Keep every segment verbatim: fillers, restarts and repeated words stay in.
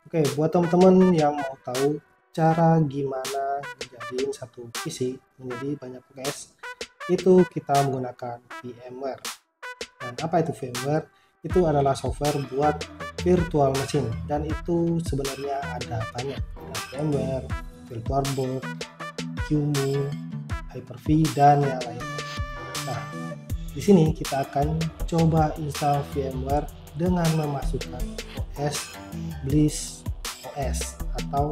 Oke, buat teman-teman yang mau tahu cara gimana menjadiin satu P C menjadi banyak O S, itu kita menggunakan VMware. Dan apa itu VMware? Itu adalah software buat virtual machine, dan itu sebenarnya ada banyak. Ada VMware, VirtualBox, QEMU, Hyper-V, dan yang lainnya. Nah, di sini kita akan coba install VMware dengan memasukkan O S BlissOS atau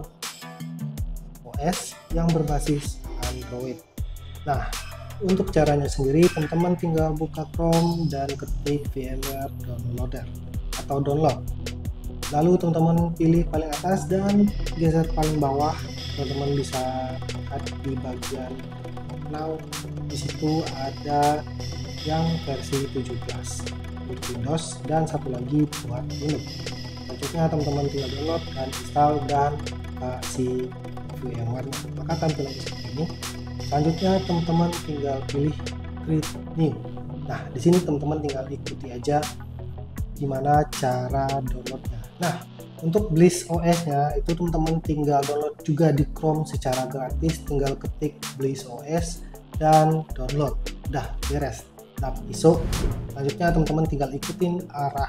O S yang berbasis Android. Nah, untuk caranya sendiri, teman-teman tinggal buka Chrome dan ketik VMware Downloader atau download. Lalu teman-teman pilih paling atas dan geser paling bawah. Teman-teman bisa lihat di bagian now, di situ ada yang versi tujuh belas untuk Windows dan satu lagi buat Linux. Selanjutnya teman-teman tinggal download dan install dan kasih VMware-nya. Maka tampilannya seperti ini. Selanjutnya teman-teman tinggal pilih create new. Nah, di sini teman-teman tinggal ikuti aja gimana cara downloadnya. Nah, untuk BlissOS-nya itu teman-teman tinggal download juga di Chrome secara gratis, tinggal ketik BlissOS dan download. Udah beres, dapat I S O. Selanjutnya teman-teman tinggal ikutin arah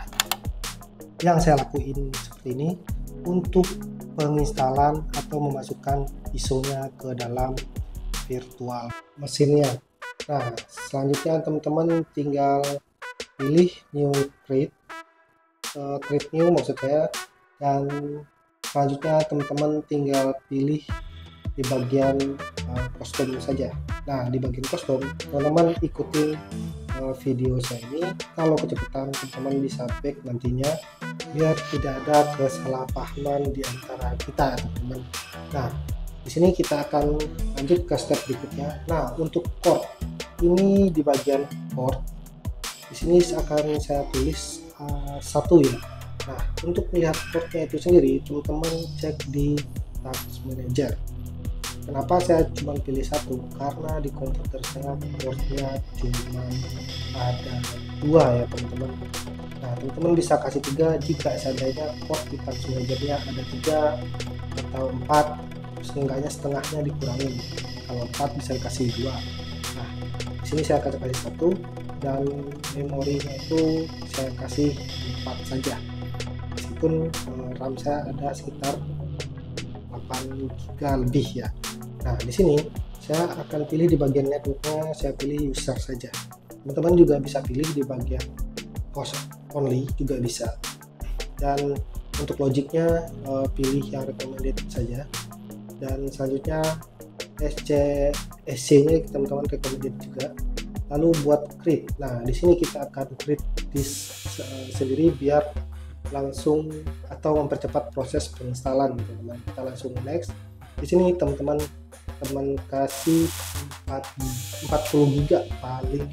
yang saya lakuin seperti ini untuk penginstalan atau memasukkan I S O-nya ke dalam virtual mesinnya. Nah, selanjutnya teman-teman tinggal pilih new create uh, create new maksud saya, dan selanjutnya teman-teman tinggal pilih di bagian uh, custom saja. Nah, di bagian custom teman-teman ikutin uh, video saya ini. Kalau kecepatan teman-teman bisa back nantinya biar tidak ada kesalahpahaman di antara kita, teman-teman. Nah, di sini kita akan lanjut ke step berikutnya. Nah, untuk port ini di bagian port, di sini akan saya tulis uh, satu ya. Nah, untuk melihat portnya itu sendiri, teman-teman cek di Task Manager. Kenapa saya cuma pilih satu? Karena di komputer saya portnya cuma ada dua ya, teman-teman. Nah, teman-teman bisa kasih tiga jika seandainya port di Task Manager-nya ada tiga atau empat, seenggaknya setengahnya dikurangin. Kalau empat bisa dikasih dua. Nah, di sini saya akan kasih satu, dan memorinya itu saya kasih empat saja. Meskipun eh, RAM saya ada sekitar delapan giga lebih ya. Nah, di sini saya akan pilih di bagian networknya, saya pilih user saja. Teman-teman juga bisa pilih di bagian host only juga bisa. Dan untuk logiknya eh, pilih yang recommended saja. Dan selanjutnya S C S C-nya teman-teman recommended juga. Lalu buat create. Nah, di sini kita akan create disk sendiri biar langsung atau mempercepat proses penginstalan, teman-teman. Kita langsung next. Di sini teman-teman teman kasih empat puluh giga paling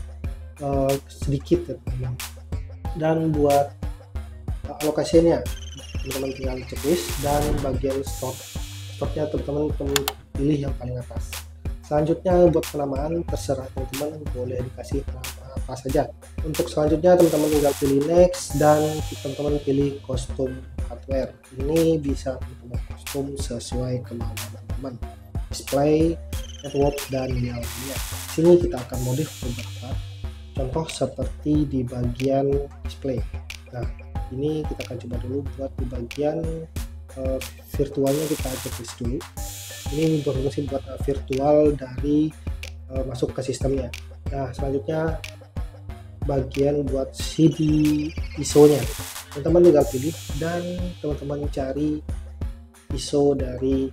uh, sedikit ya, teman-teman. Dan buat uh, alokasinya teman-teman tinggal checklist, dan bagian stop stopnya teman-teman pilih yang paling atas. Selanjutnya buat penamaan terserah teman-teman, boleh dikasih nama apa saja. Untuk selanjutnya teman-teman tinggal pilih next, dan teman-teman pilih custom hardware. Ini bisa teman-teman custom sesuai kemauan teman-teman, display, network, dan yang lainnya. Sini kita akan modif beberapa contoh seperti di bagian display. Nah, ini kita akan coba dulu buat di bagian uh, virtualnya, kita checklist dulu. Ini berfungsi buat uh, virtual dari uh, masuk ke sistemnya. Nah, selanjutnya bagian buat C D I S O nya teman-teman tinggal pilih, dan teman-teman cari I S O dari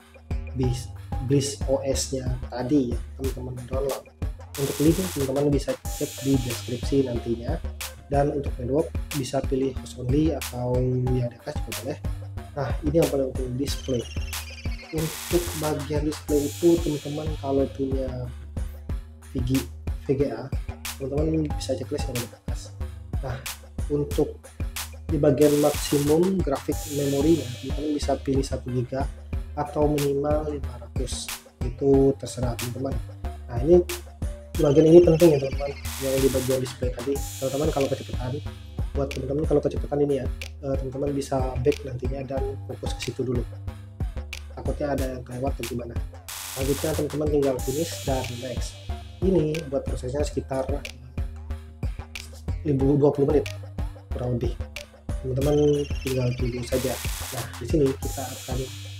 BlissOS nya tadi ya, teman-teman download. Untuk link teman-teman bisa cek di deskripsi nantinya, dan untuk network bisa pilih host only atau yang di atas juga boleh. Nah, ini yang paling penting, display. Untuk bagian display itu teman-teman kalau punya V G A teman-teman bisa checklist yang di atas. Nah, untuk di bagian maksimum grafik memorinya teman-teman bisa pilih satu giga atau minimal lima ratus, itu terserah teman-teman. Nah, ini bagian ini penting ya teman-teman, yang di bagian display tadi. Teman-teman kalau kecepatan buat teman-teman kalau kecepatan ini ya, teman-teman bisa back nantinya dan fokus ke situ dulu, takutnya ada yang kelewat atau gimana. Selanjutnya teman-teman tinggal finish dan next. Ini buat prosesnya sekitar dua puluh menit kurang lebih, teman-teman tinggal tunggu saja. Nah di sini kita akan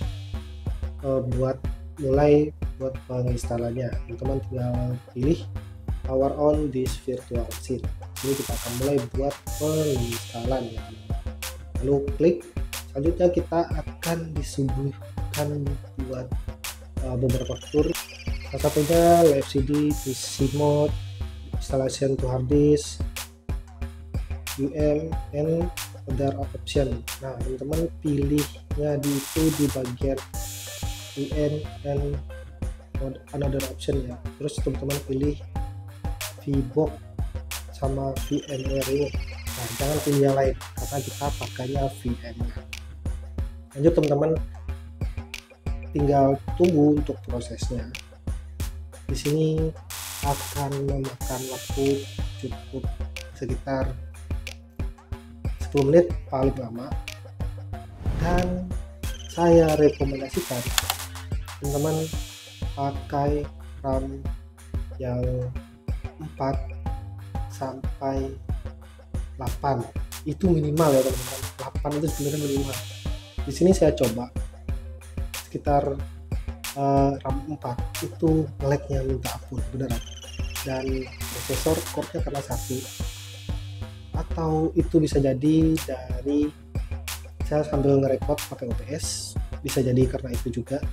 uh, buat mulai buat penginstalannya. Teman-teman tinggal pilih power on this virtual machine. Ini kita akan mulai buat penginstalan ya. Lalu klik. Selanjutnya kita akan disuguhkan buat uh, beberapa fitur. Salah satunya live C D, P C mode, installation to hard disk, U M, and other option. Nah teman-teman pilihnya di itu di bagian U M and another option ya. Terus teman-teman pilih VBox sama VMware ini. Nah jangan pilih yang lain karena kita pakainya VMware. Lanjut teman-teman, tinggal tunggu untuk prosesnya. Di sini akan memakan waktu cukup sekitar sepuluh menit paling lama, dan saya rekomendasikan teman-teman pakai RAM yang empat sampai delapan, itu minimal ya teman-teman. delapan itu sebenarnya minimal. Di sini saya coba sekitar uh, RAM empat itu lag-nya minta ampun beneran, dan prosesor core-nya karena satu, atau itu bisa jadi dari saya sambil ngerekord pakai O B S, bisa jadi karena itu juga,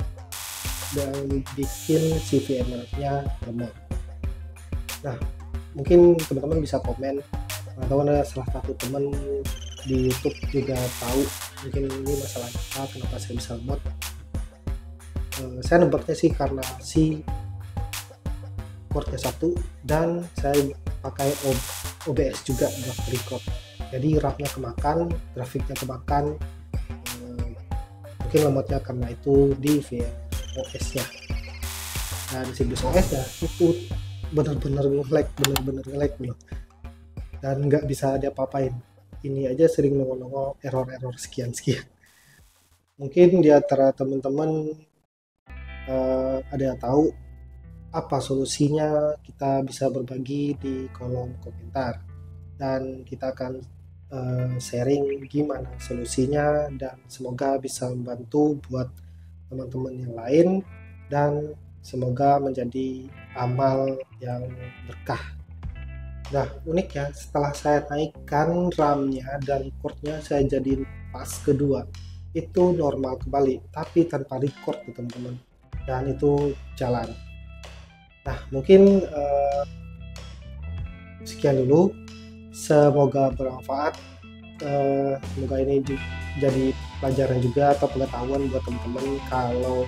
dan bikin si VMware-nya lemot. Nah mungkin teman-teman bisa komen atau ada salah satu teman di YouTube juga tahu mungkin ini masalah apa, kenapa saya bisa lemot. Uh, saya nebaknya sih karena si core-nya satu dan saya pakai O B S juga buat record, jadi RAM-nya kemakan, grafiknya kemakan. Uh, mungkin lemotnya karena itu di V M O S-nya. Nah di Cygnus O S-nya itu benar-benar nge-lag, benar-benar nge-lag loh, dan nggak bisa diapa-apain. Ini aja sering nongol-nongol error-error sekian-sekian. Mungkin di antara teman-teman uh, ada yang tahu apa solusinya, kita bisa berbagi di kolom komentar, dan kita akan uh, sharing gimana solusinya, dan semoga bisa membantu buat teman-teman yang lain, dan semoga menjadi amal yang berkah. Nah unik ya, setelah saya naikkan RAM-nya dan core-nya saya jadiin pas kedua, itu normal kembali tapi tanpa record ya teman-teman, dan itu jalan. Nah mungkin eh, sekian dulu, semoga bermanfaat, eh, semoga ini jadi pelajaran juga atau pengetahuan buat teman-teman kalau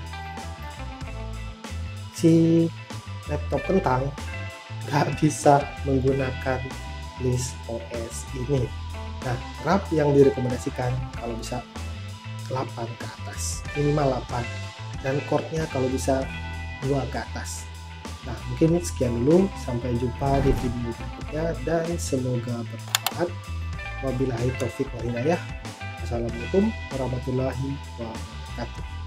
si laptop kentang nggak bisa menggunakan list O S ini. Nah RAM yang direkomendasikan kalau bisa delapan ke atas, minimal delapan, dan core-nya kalau bisa dua ke atas. Nah mungkin sekian dulu, sampai jumpa di video berikutnya dan semoga bermanfaat. Wabillahi taufik wal hidayah. Assalamualaikum warahmatullahi wabarakatuh.